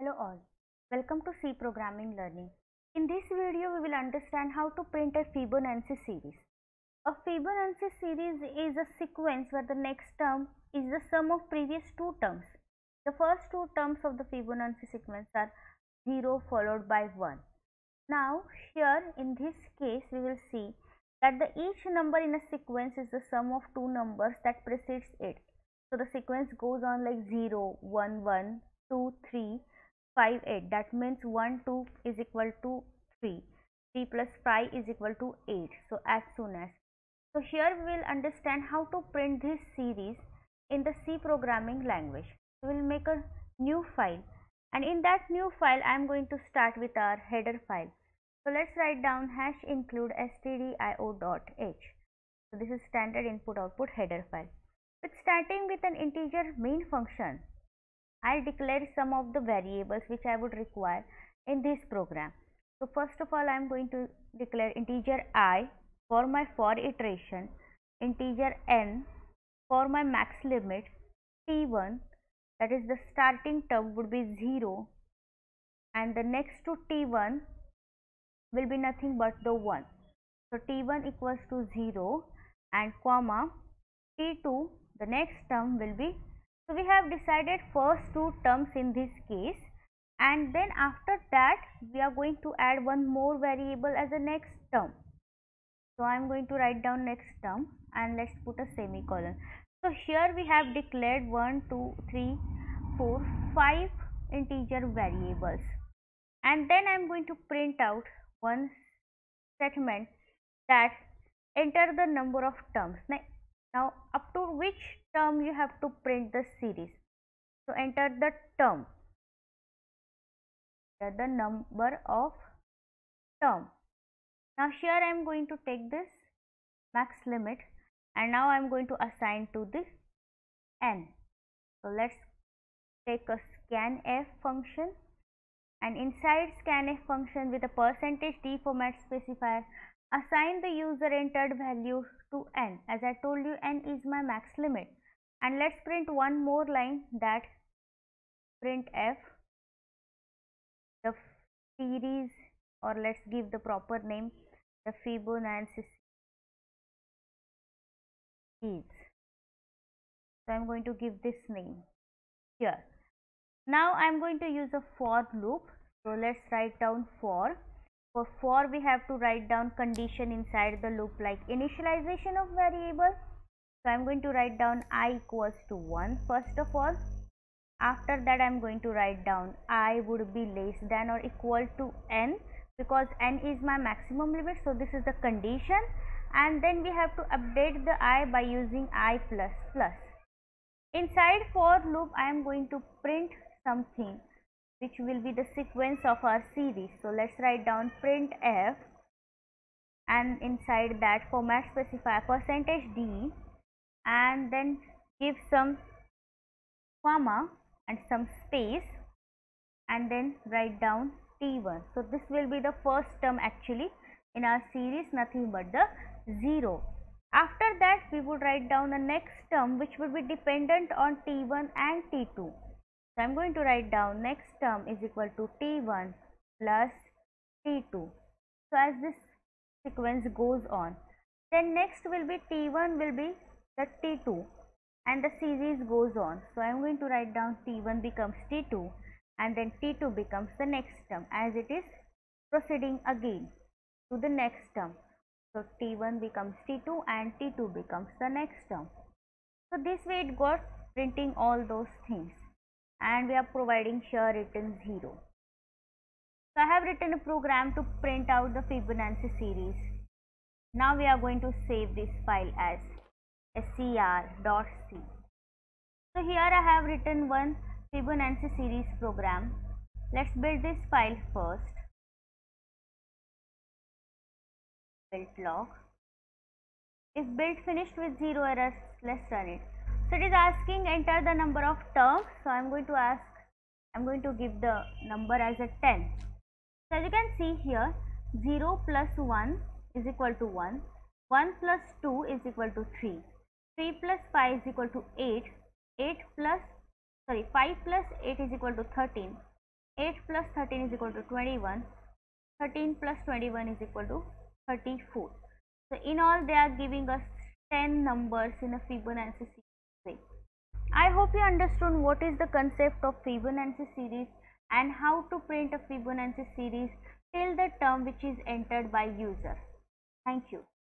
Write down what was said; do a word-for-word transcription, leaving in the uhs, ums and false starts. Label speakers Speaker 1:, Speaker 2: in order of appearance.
Speaker 1: Hello all, welcome to C Programming Learning. In this video, we will understand how to print a Fibonacci series. A Fibonacci series is a sequence where the next term is the sum of previous two terms. The first two terms of the Fibonacci sequence are zero followed by one. Now, here in this case, we will see that the each number in a sequence is the sum of two numbers that precedes it. So, the sequence goes on like zero, one, one, two, three, five, eight. That means one, two is equal to three. three plus five is equal to eight. So, as soon as. So, here we will understand how to print this series in the C programming language. We will make a new file, and in that new file I am going to start with our header file. So, let's write down hash include stdio.h. So, this is standard input output header file. With starting with an integer main function, I'll declare some of the variables which I would require in this program. So first of all, I am going to declare integer I for my for iteration, integer n for my max limit, t one, that is the starting term would be zero, and the next to t one will be nothing but the one. So t one equals to zero, and comma t two, the next term will be. So we have decided first two terms in this case, and then after that we are going to add one more variable as a next term. So I am going to write down next term, and let's put a semicolon. So here we have declared one, two, three, four, five integer variables, and then I am going to print out one statement that enter the number of terms. Now up to which term you have to print the series. So enter the term, the number of term. Now here I am going to take this max limit, and now I am going to assign to this n. So let's take a scanf function, and inside scanf function with a percentage d format specifier, assign the user entered value to n. As I told you, n is my max limit. And let's print one more line, that printf the series, or let's give the proper name, the Fibonacci series. So I'm going to give this name here. Now I'm going to use a for loop. So let's write down for. For for we have to write down condition inside the loop, like initialization of variable. So I'm going to write down I equals to one first of all. After that I am going to write down I would be less than or equal to n, because n is my maximum limit. So this is the condition, and then we have to update the I by using I plus plus. Inside for loop I am going to print something which will be the sequence of our series. So let's write down printf, and inside that format specify percentage d, and then give some comma and some space, and then write down t one. So this will be the first term actually in our series, nothing but the zero. After that we would write down the next term which will be dependent on t one and t two. So I am going to write down next term is equal to t one plus t two. So as this sequence goes on, then next will be t one will be the t two, and the series goes on. So I am going to write down t one becomes t two, and then t two becomes the next term, as it is proceeding again to the next term. So t one becomes t two, and t two becomes the next term. So this way it got printing all those things, and we are providing here written zero. So I have written a program to print out the Fibonacci series. Now we are going to save this file as scr.c. So here I have written one Fibonacci series program. Let's build this file first. Build log. If build finished with zero errors, let's run it. So it is asking enter the number of terms. So I am going to ask, I am going to give the number as a ten. So as you can see here, zero plus one is equal to one, one plus two is equal to three, three plus five is equal to eight, eight plus sorry five plus eight is equal to thirteen, eight plus thirteen is equal to twenty-one. thirteen plus twenty-one is equal to thirty-four. So in all they are giving us ten numbers in a Fibonacci series way. I hope you understood what is the concept of Fibonacci series and how to print a Fibonacci series till the term which is entered by user. Thank you.